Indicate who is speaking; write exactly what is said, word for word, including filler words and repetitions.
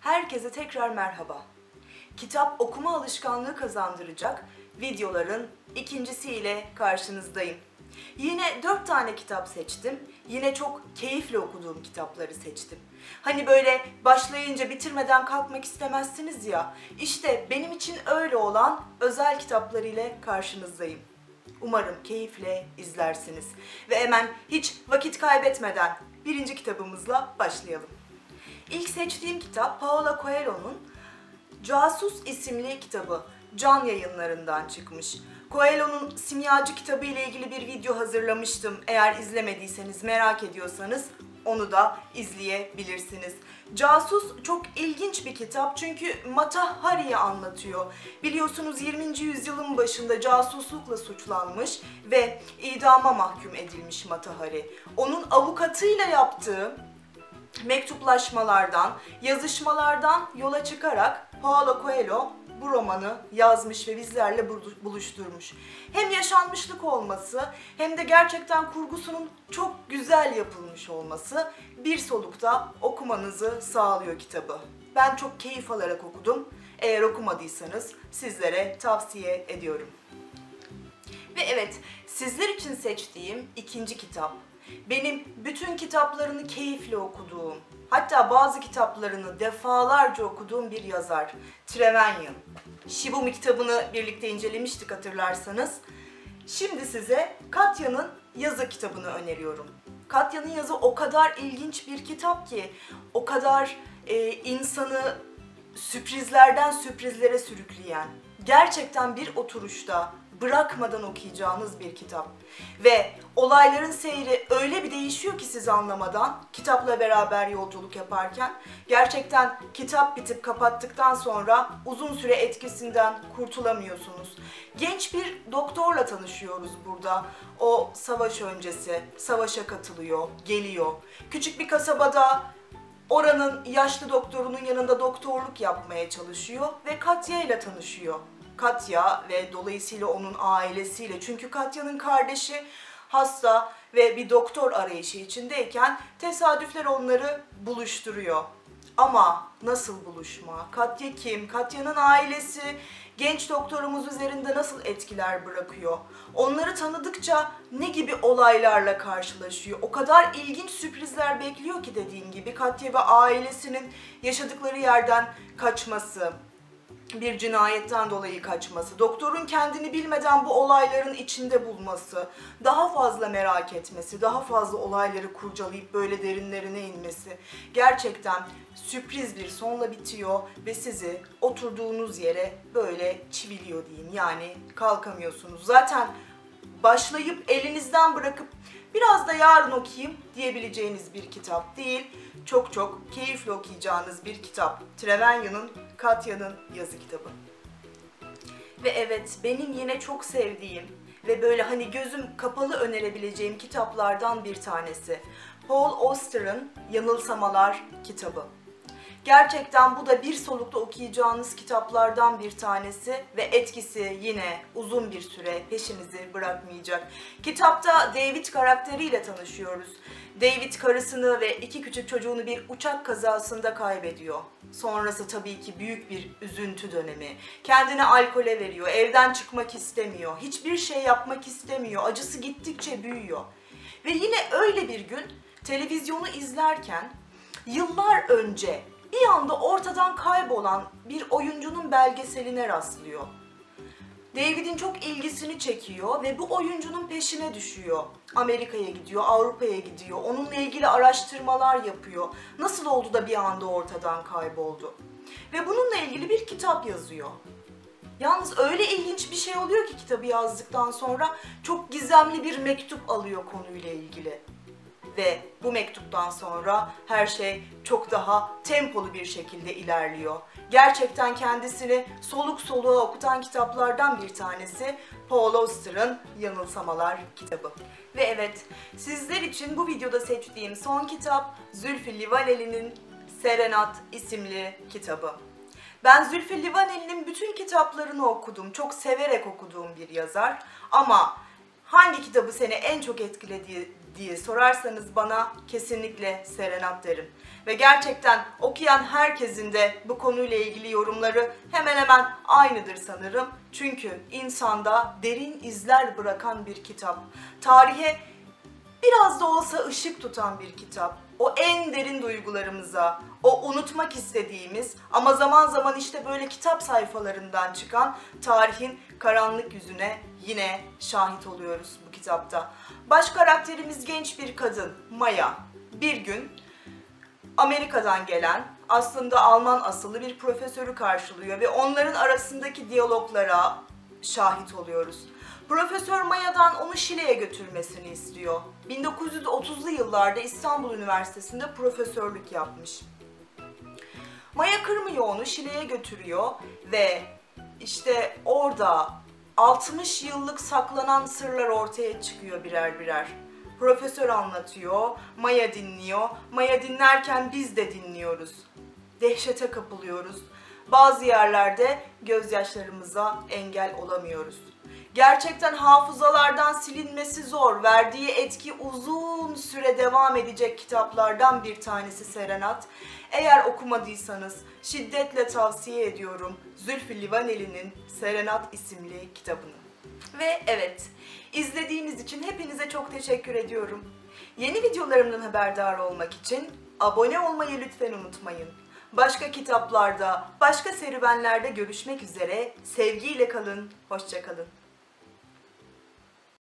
Speaker 1: Herkese tekrar merhaba. Kitap okuma alışkanlığı kazandıracak videoların ikincisiyle karşınızdayım. Yine dört tane kitap seçtim. Yine çok keyifle okuduğum kitapları seçtim. Hani böyle başlayınca bitirmeden kalkmak istemezsiniz ya. İşte benim için öyle olan özel kitaplar ile karşınızdayım. Umarım keyifle izlersiniz. Ve hemen hiç vakit kaybetmeden birinci kitabımızla başlayalım. İlk seçtiğim kitap Paulo Coelho'nun Casus isimli kitabı. Can Yayınlarından çıkmış. Coelho'nun Simyacı kitabı ile ilgili bir video hazırlamıştım. Eğer izlemediyseniz, merak ediyorsanız onu da izleyebilirsiniz. Casus çok ilginç bir kitap çünkü Mata Hari'yi anlatıyor. Biliyorsunuz yirminci yüzyılın başında casuslukla suçlanmış ve idama mahkum edilmiş Mata Hari. Onun avukatıyla yaptığı mektuplaşmalardan, yazışmalardan yola çıkarak Paulo Coelho bu romanı yazmış ve bizlerle buluşturmuş. Hem yaşanmışlık olması hem de gerçekten kurgusunun çok güzel yapılmış olması bir solukta okumanızı sağlıyor kitabı. Ben çok keyif alarak okudum. Eğer okumadıysanız sizlere tavsiye ediyorum. Ve evet, sizler için seçtiğim ikinci kitap. Benim bütün kitaplarını keyifle okuduğum, hatta bazı kitaplarını defalarca okuduğum bir yazar. Trevelyan. Shibumi kitabını birlikte incelemiştik hatırlarsanız. Şimdi size Katya'nın Yazı kitabını öneriyorum. Katya'nın Yazı o kadar ilginç bir kitap ki, o kadar e, insanı sürprizlerden sürprizlere sürükleyen, gerçekten bir oturuşta bırakmadan okuyacağınız bir kitap. Ve olayların seyri öyle bir değişiyor ki siz anlamadan, kitapla beraber yolculuk yaparken, gerçekten kitap bitip kapattıktan sonra uzun süre etkisinden kurtulamıyorsunuz. Genç bir doktorla tanışıyoruz burada. O savaş öncesi, savaşa katılıyor, geliyor. Küçük bir kasabada oranın yaşlı doktorunun yanında doktorluk yapmaya çalışıyor ve Katya ile tanışıyor. Katya ve dolayısıyla onun ailesiyle. Çünkü Katya'nın kardeşi hasta ve bir doktor arayışı içindeyken tesadüfler onları buluşturuyor. Ama nasıl buluşma? Katya kim? Katya'nın ailesi genç doktorumuz üzerinde nasıl etkiler bırakıyor? Onları tanıdıkça ne gibi olaylarla karşılaşıyor? O kadar ilginç sürprizler bekliyor ki dediğim gibi Katya ve ailesinin yaşadıkları yerden kaçması, bir cinayetten dolayı kaçması, doktorun kendini bilmeden bu olayların içinde bulması, daha fazla merak etmesi, daha fazla olayları kurcalayıp böyle derinlerine inmesi gerçekten sürpriz bir sonla bitiyor ve sizi oturduğunuz yere böyle çiviliyor diyeyim. Yani kalkamıyorsunuz. Zaten başlayıp elinizden bırakıp biraz da yarın okuyayım diyebileceğiniz bir kitap değil. Çok çok keyifle okuyacağınız bir kitap. Trevelyan'ın Katya'nın Yazı kitabı. Ve evet, benim yine çok sevdiğim ve böyle hani gözüm kapalı önerebileceğim kitaplardan bir tanesi. Paul Auster'ın Yanılsamalar kitabı. Gerçekten bu da bir solukta okuyacağınız kitaplardan bir tanesi ve etkisi yine uzun bir süre peşinizi bırakmayacak. Kitapta David karakteriyle tanışıyoruz. David karısını ve iki küçük çocuğunu bir uçak kazasında kaybediyor. Sonrası tabii ki büyük bir üzüntü dönemi. Kendini alkole veriyor, evden çıkmak istemiyor, hiçbir şey yapmak istemiyor, acısı gittikçe büyüyor. Ve yine öyle bir gün televizyonu izlerken yıllar önce bir anda ortadan kaybolan bir oyuncunun belgeseline rastlıyor. David'in çok ilgisini çekiyor ve bu oyuncunun peşine düşüyor. Amerika'ya gidiyor, Avrupa'ya gidiyor, onunla ilgili araştırmalar yapıyor. Nasıl oldu da bir anda ortadan kayboldu? Ve bununla ilgili bir kitap yazıyor. Yalnız öyle ilginç bir şey oluyor ki kitabı yazdıktan sonra çok gizemli bir mektup alıyor konuyla ilgili. Ve bu mektuptan sonra her şey çok daha tempolu bir şekilde ilerliyor. Gerçekten kendisini soluk soluğa okutan kitaplardan bir tanesi Paul Auster'ın Yanılsamalar kitabı. Ve evet, sizler için bu videoda seçtiğim son kitap Zülfü Livaneli'nin Serenat isimli kitabı. Ben Zülfü Livaneli'nin bütün kitaplarını okudum, çok severek okuduğum bir yazar ama hangi kitabı seni en çok etkiledi diye sorarsanız bana kesinlikle Serenat derim. Ve gerçekten okuyan herkesin de bu konuyla ilgili yorumları hemen hemen aynıdır sanırım. Çünkü insanda derin izler bırakan bir kitap. Tarihe biraz da olsa ışık tutan bir kitap. O en derin duygularımıza, o unutmak istediğimiz ama zaman zaman işte böyle kitap sayfalarından çıkan tarihin karanlık yüzüne yine şahit oluyoruz bu kitapta. Baş karakterimiz genç bir kadın, Maya. Bir gün Amerika'dan gelen, aslında Alman asıllı bir profesörü karşılıyor ve onların arasındaki diyaloglara şahit oluyoruz. Profesör Maya'dan onu Şile'ye götürmesini istiyor. bin dokuz yüz otuzlu yıllarda İstanbul Üniversitesi'nde profesörlük yapmış. Maya kırmıyor onu, Şile'ye götürüyor ve işte orada altmış yıllık saklanan sırlar ortaya çıkıyor birer birer. Profesör anlatıyor, Maya dinliyor. Maya dinlerken biz de dinliyoruz. Dehşete kapılıyoruz. Bazı yerlerde gözyaşlarımıza engel olamıyoruz. Gerçekten hafızalardan silinmesi zor, verdiği etki uzun süre devam edecek kitaplardan bir tanesi Serenat. Eğer okumadıysanız şiddetle tavsiye ediyorum Zülfü Livaneli'nin Serenat isimli kitabını. Ve evet, izlediğiniz için hepinize çok teşekkür ediyorum. Yeni videolarımdan haberdar olmak için abone olmayı lütfen unutmayın. Başka kitaplarda, başka serüvenlerde görüşmek üzere. Sevgiyle kalın, hoşça kalın.